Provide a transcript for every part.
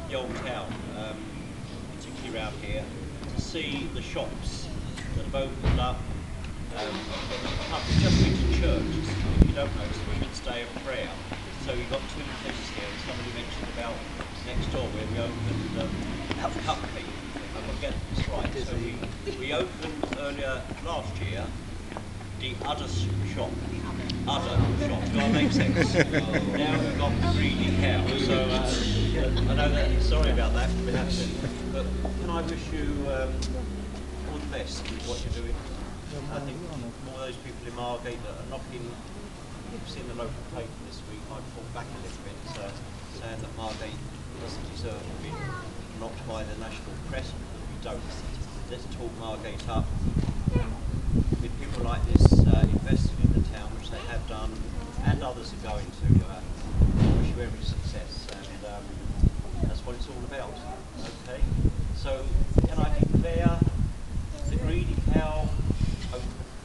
the old town, particularly around here, to see the shops that have opened up. I've just been to church. If you don't know, it's Women's Day of Prayer. So you've got two things here. Somebody mentioned about next door where we opened Cupcake. I'm going to get this right. So we opened earlier last year the Udder shop. Udder shop. Does that make sense? Now we've got the Greedy Cow. So I know that. Sorry about that. We have to. But can I wish you all the best with what you're doing? I think all those people in Margate that are knocking, you've seen the local paper this week, I fought back a little bit, saying that Margate doesn't deserve to be knocked by the national press, because we don't. Let's talk Margate up. With people like this investing in the town, which they have done, and others are going to, wish you every success, and that's what it's all about. Okay, so can I declare the Greedy Cow open?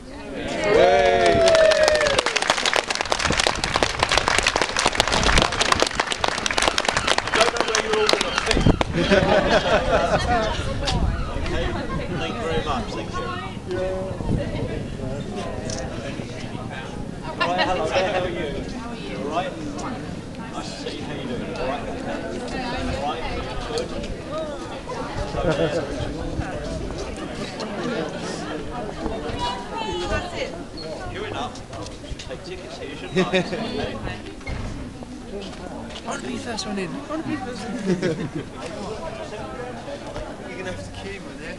Okay, thank you very much. Thank you. Right, hello there, how are you? You alright? Nice to see you. How you doing? Alright? Alright? Good? That's it. Queuing up. Take tickets here, shouldn't I? Okay. I want to be the first one in. I want to be the first one in. You're going to have to queue me there.